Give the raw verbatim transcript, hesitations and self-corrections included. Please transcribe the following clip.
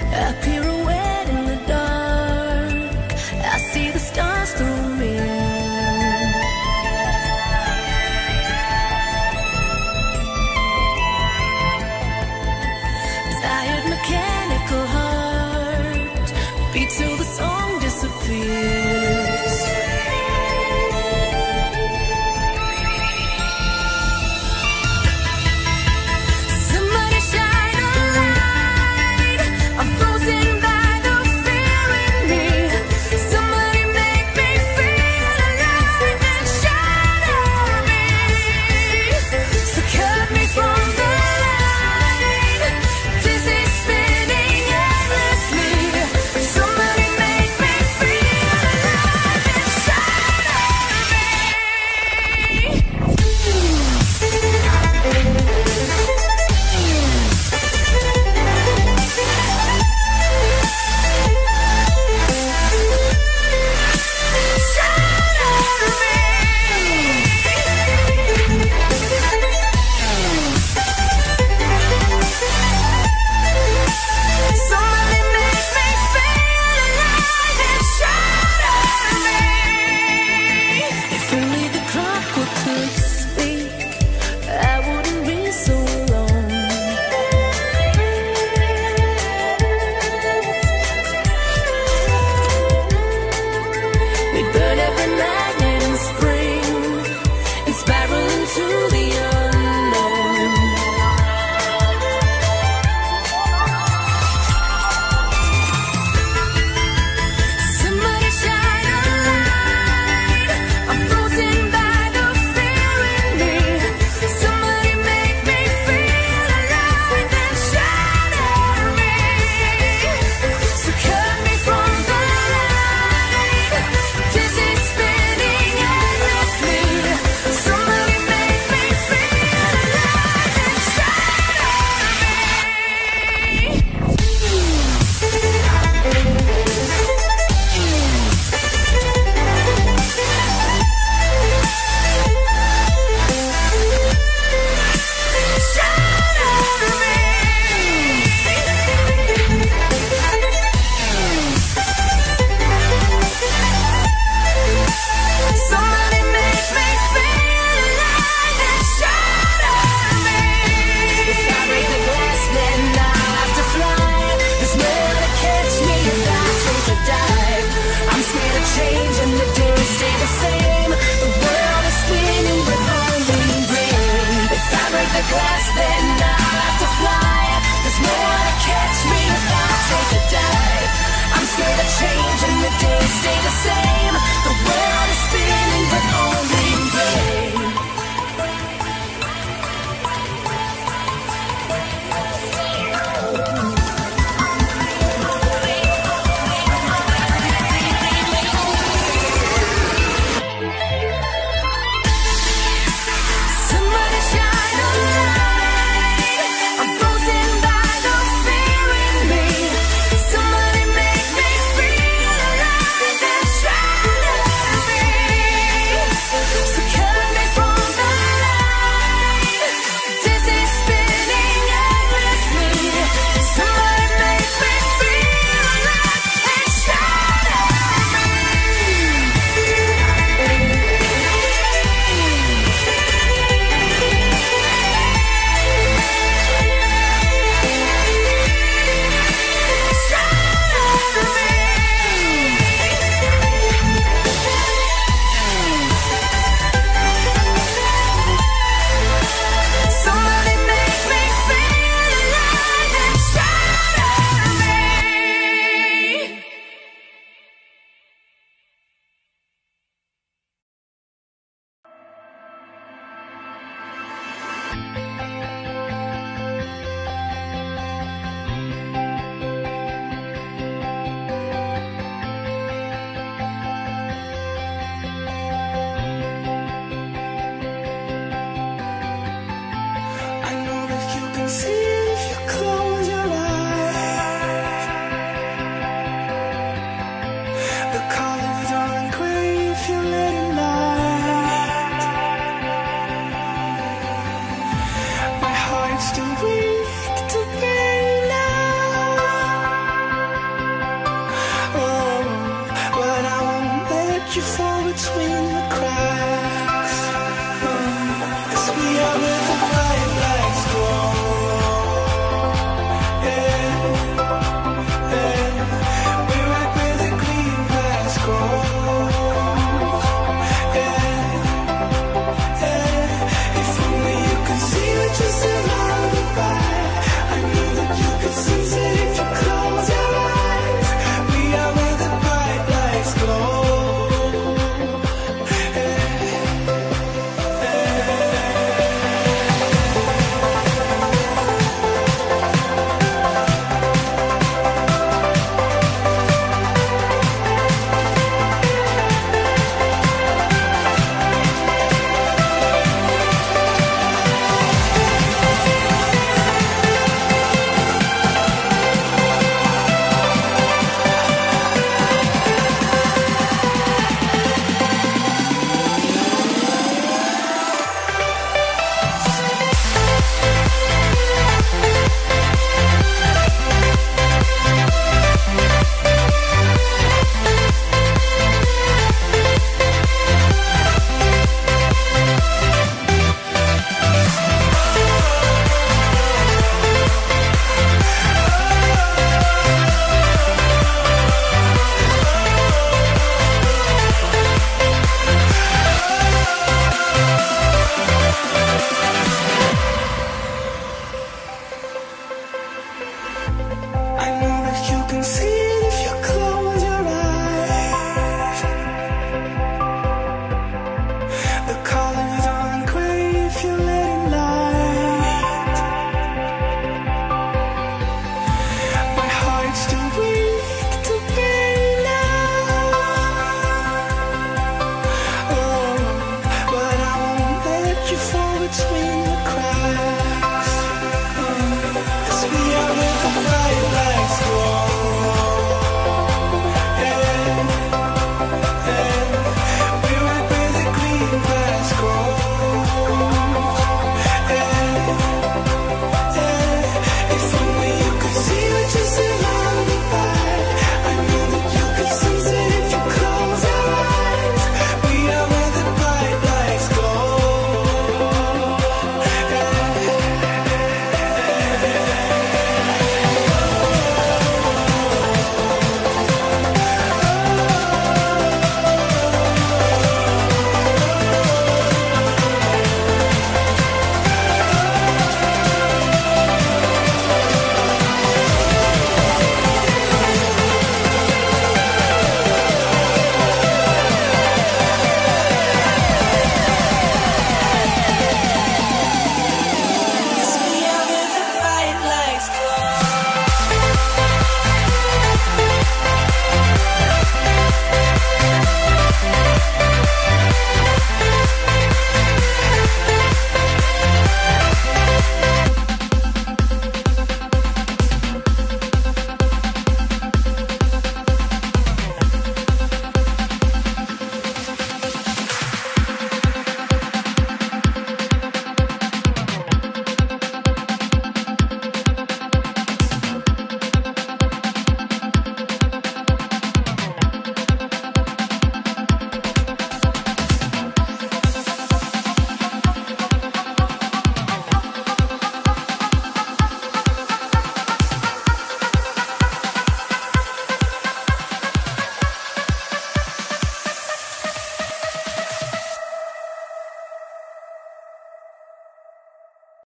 I pirouette in the dark. I see the stars through me. Tired mechanical heart beat till the song disappears. Somebody shine a light. I'm frozen by the fear in me. Somebody make me feel alive and shatter me. So cut me from the light. This is spinning endlessly. Somebody make me feel alive and shatter me. Somebody make me feel alive and shatter me. If only the clockwork could speak, I wouldn't be so alone. We burn every magnet in spring and spiral into the unknown. Somebody shine a light. I'm frozen by the fear in me. Somebody make me feel alive and shatter me. So cut me from the light. This is spinning endlessly. Somebody make me feel alive and shatter me. Somebody make me feel alive and shatter me. If I break the glass, then I'll have to fly. There's nowhere to catch me if I take a dive. I'm scared of change and the days stay the same. The world is spinning but only rain. If I break the glass, then